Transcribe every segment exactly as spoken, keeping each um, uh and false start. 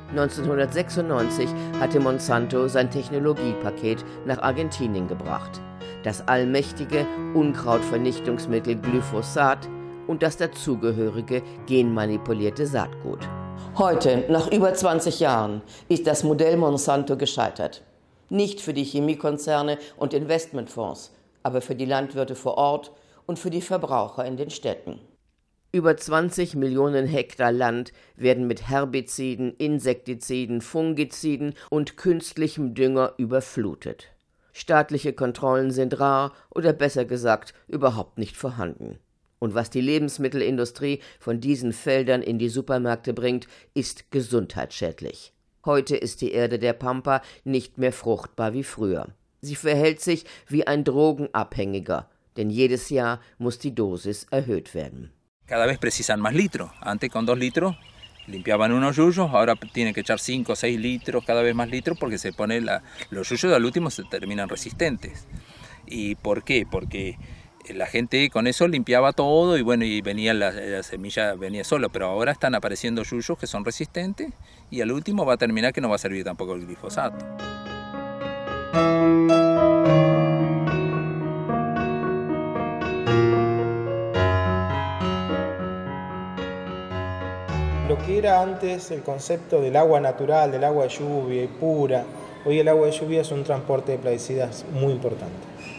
neunzehnhundertsechsundneunzig hatte Monsanto sein Technologiepaket nach Argentinien gebracht. Das allmächtige Unkrautvernichtungsmittel Glyphosat und das dazugehörige genmanipulierte Saatgut. Heute, nach über zwanzig Jahren, ist das Modell Monsanto gescheitert. Nicht für die Chemiekonzerne und Investmentfonds, aber für die Landwirte vor Ort und für die Verbraucher in den Städten. Über zwanzig Millionen Hektar Land werden mit Herbiziden, Insektiziden, Fungiziden und künstlichem Dünger überflutet. Staatliche Kontrollen sind rar oder besser gesagt überhaupt nicht vorhanden. Und was die Lebensmittelindustrie von diesen Feldern in die Supermärkte bringt, ist gesundheitsschädlich. Heute ist die Erde der Pampa nicht mehr fruchtbar wie früher. Sie verhält sich wie ein Drogenabhängiger, denn jedes Jahr muss die Dosis erhöht werden. Cada vez precisan más litros. Antes con dos litros limpiaban unos yuyos, ahora tienen que echar cinco o seis litros, cada vez más litros, porque se pone la, los yuyos al último se terminan resistentes. ¿Y por qué? Porque la gente con eso limpiaba todo y bueno, y venía la, la semilla venía solo, pero ahora están apareciendo yuyos que son resistentes y al último va a terminar que no va a servir tampoco el glifosato. Lo que era antes el concepto del agua natural, del agua de lluvia y pura, hoy el agua de lluvia es un transporte de plaguicidas muy importante.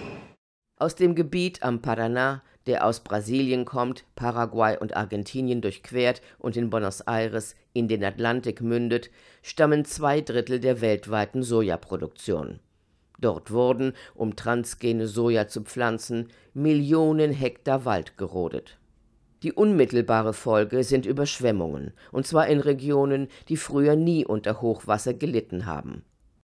Aus dem Gebiet am Paraná, der aus Brasilien kommt, Paraguay und Argentinien durchquert und in Buenos Aires in den Atlantik mündet, stammen zwei Drittel der weltweiten Sojaproduktion. Dort wurden, um transgene Soja zu pflanzen, Millionen Hektar Wald gerodet. Die unmittelbare Folge sind Überschwemmungen, und zwar in Regionen, die früher nie unter Hochwasser gelitten haben.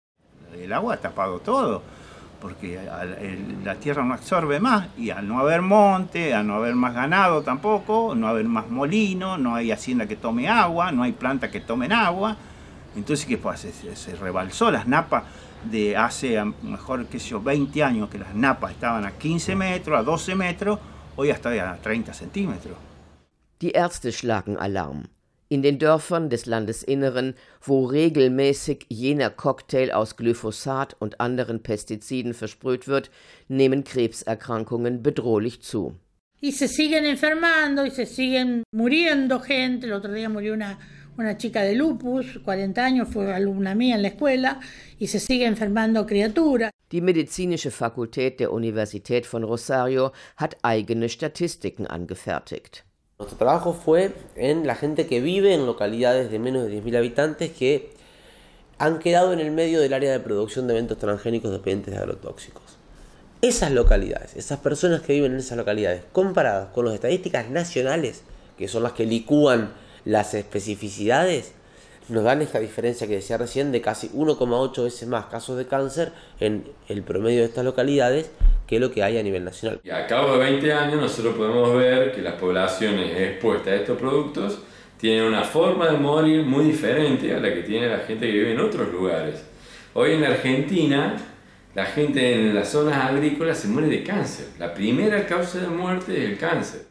El agua ha tapado todo, porque la tierra no absorbe más y al no haber monte, al no haber más ganado tampoco, no haber más molino, no hay hacienda que tome agua, no hay planta que tomen agua. Entonces, ¿qué pasa? Se, se rebalsó las napas de hace, a lo mejor, qué sé yo, veinte años, que las napas estaban a quince metros, a doce metros, hoy hasta a treinta Zentimeter. Die Ärzte schlagen Alarm. In den Dörfern des Landesinneren, wo regelmäßig jener Cocktail aus Glyphosat und anderen Pestiziden versprüht wird, nehmen Krebserkrankungen bedrohlich zu. Y se siguen enfermando y se siguen muriendo gente. El otro día murió una, una chica de lupus, cuarenta años, fue alumna mía en la escuela, y se sigue enfermando criaturas. Die medizinische Fakultät der Universität von Rosario hat eigene Statistiken angefertigt. Nuestro trabajo fue en la gente que vive en localidades de menos de diez mil habitantes que han quedado en el medio del área de producción de eventos transgénicos dependientes de agrotóxicos. Esas localidades, esas personas que viven en esas localidades, comparadas con las estadísticas nacionales, que son las que licúan las especificidades, nos dan esta diferencia que decía recién de casi uno coma ocho veces más casos de cáncer en el promedio de estas localidades que lo que hay a nivel nacional. Y a cabo de veinte años nosotros podemos ver que las poblaciones expuestas a estos productos tienen una forma de morir muy diferente a la que tiene la gente que vive en otros lugares. Hoy en Argentina, la gente en las zonas agrícolas se muere de cáncer. La primera causa de muerte es el cáncer.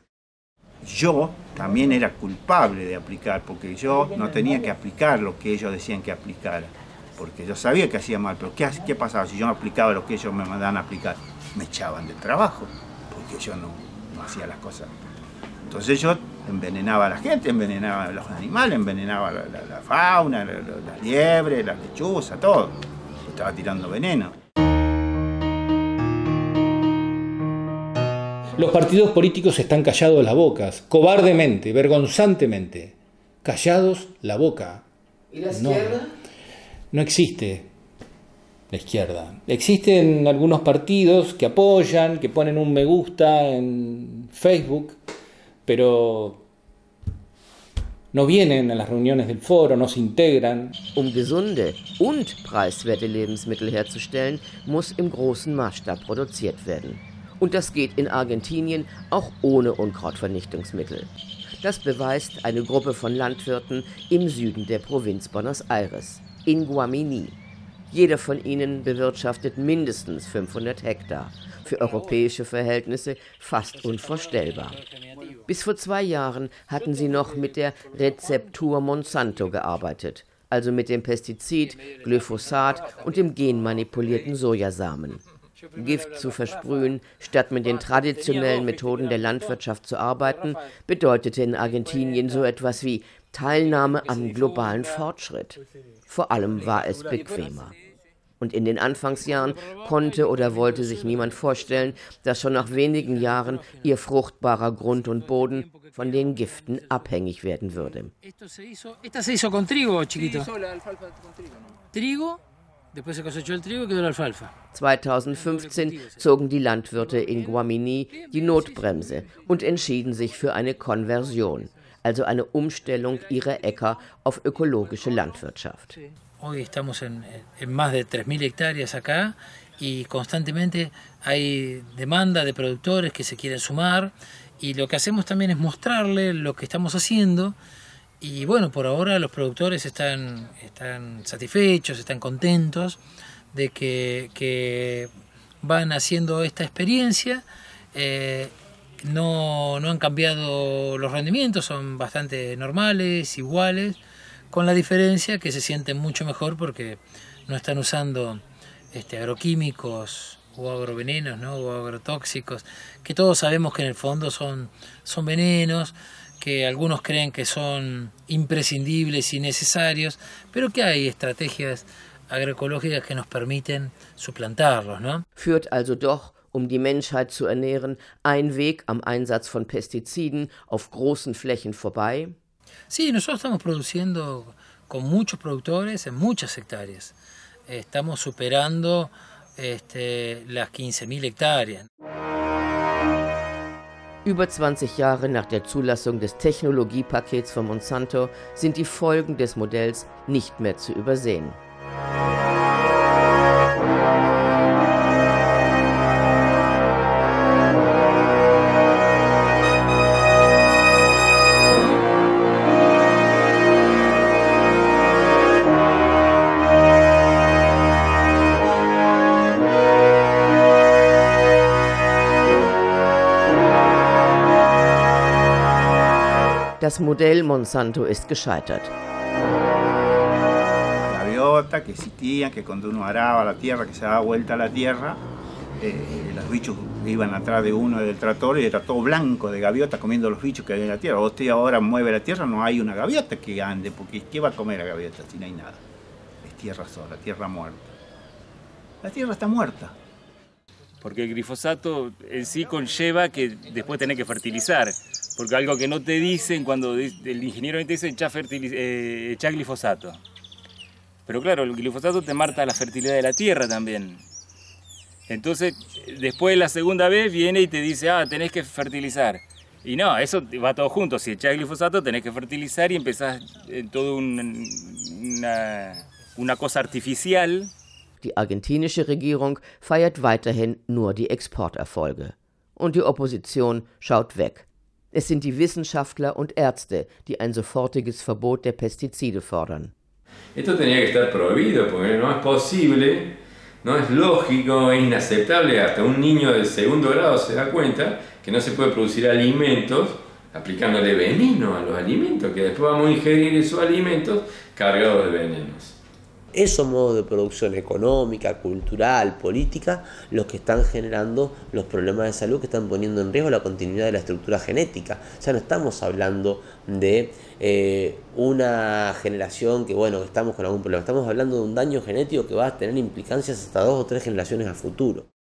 Yo también era culpable de aplicar, porque yo no tenía que aplicar lo que ellos decían que aplicara, porque yo sabía que hacía mal, pero ¿qué, qué pasaba si yo no aplicaba lo que ellos me mandaban a aplicar? Me echaban del trabajo, porque yo no, no hacía las cosas. Entonces yo envenenaba a la gente, envenenaba a los animales, envenenaba la, la, la fauna, la, la, la liebre, la lechuza, todo. Yo estaba tirando veneno. Los partidos políticos están callados las bocas, cobardemente, vergonzantemente. Callados la boca. ¿Y la izquierda? No, no existe la izquierda. Existen algunos partidos que apoyan, que ponen un me gusta en Facebook, pero no vienen a las reuniones del foro, no se integran. Um gesunde und preiswerte Lebensmittel herzustellen, muss im großen Maßstab produziert werden. Und das geht in Argentinien auch ohne Unkrautvernichtungsmittel. Das beweist eine Gruppe von Landwirten im Süden der Provinz Buenos Aires, in Guamini. Jeder von ihnen bewirtschaftet mindestens fünfhundert Hektar, für europäische Verhältnisse fast unvorstellbar. Bis vor zwei Jahren hatten sie noch mit der Rezeptur Monsanto gearbeitet. also mit dem Pestizid Glyphosat und dem genmanipulierten Sojasamen. Gift zu versprühen, statt mit den traditionellen Methoden der Landwirtschaft zu arbeiten, bedeutete in Argentinien so etwas wie Teilnahme am globalen Fortschritt. Vor allem war es bequemer. Und in den Anfangsjahren konnte oder wollte sich niemand vorstellen, dass schon nach wenigen Jahren ihr fruchtbarer Grund und Boden von den Giften abhängig werden würde. zweitausendfünfzehn zogen die Landwirte in Guamini die Notbremse und entschieden sich für eine Konversion, also eine Umstellung ihrer Äcker auf ökologische Landwirtschaft. Hoy estamos en, en más de tres mil hectáreas acá y constantemente hay demanda de productores que se quieren sumar y lo que hacemos también es mostrarle lo que estamos haciendo y bueno, por ahora los productores están, están satisfechos, están contentos de que, que van haciendo esta experiencia. Eh, no, no han cambiado los rendimientos, son bastante normales, iguales, con la diferencia que se sienten mucho mejor porque no están usando este, agroquímicos o agrovenenos, ¿no? O agrotóxicos, que todos sabemos que en el fondo son, son venenos, que algunos creen que son imprescindibles y necesarios, pero que hay estrategias agroecológicas que nos permiten suplantarlos, ¿no? Führt also doch, um die Menschheit zu ernähren, ein Weg am Einsatz von Pestiziden auf großen Flächen vorbei? Sí, nosotros estamos produciendo con muchos productores en muchas hectáreas. Estamos superando este, las quince mil hectáreas. Über zwanzig Jahre nach der Zulassung des Technologiepakets von Monsanto sind die Folgen des Modells nicht mehr zu übersehen. Das Modell Monsanto ist gescheitert. Gaviota que existían, que cuando uno araba la tierra, que se daba vuelta a la tierra, eh, los bichos iban atrás de uno del tractor y era todo blanco de gaviota comiendo los bichos que hay en la tierra. Usted ahora mueve la tierra, no hay una gaviota que ande, porque ¿qué va a comer la gaviota si no hay nada? Es tierra sola, tierra muerta. La tierra está muerta. Porque el glifosato en sí conlleva que después tenés que fertilizar. Porque algo que no te dicen cuando el ingeniero te dice echá, eh, echá glifosato. Pero claro, el glifosato te mata la fertilidad de la tierra también. Entonces, después la segunda vez viene y te dice, ah, tenés que fertilizar. Y no, eso va todo junto. Si echás glifosato tenés que fertilizar y empezás en todo un, una, una cosa artificial. Die argentinische Regierung feiert weiterhin nur die Exporterfolge. Und die Opposition schaut weg. Es sind die Wissenschaftler und Ärzte, die ein sofortiges Verbot der Pestizide fordern. Esto tenía que estar prohibido porque no es posible, no es lógico, es inaceptable. Hasta un niño de segundo grado se da cuenta que no se puede producir alimentos aplicándole veneno a los alimentos, que después vamos a ingerir esos alimentos cargados de venenos. Esos modos de producción económica, cultural, política, los que están generando los problemas de salud que están poniendo en riesgo la continuidad de la estructura genética. O sea, no estamos hablando de eh, una generación que, bueno, que estamos con algún problema. Estamos hablando de un daño genético que va a tener implicancias hasta dos o tres generaciones a futuro.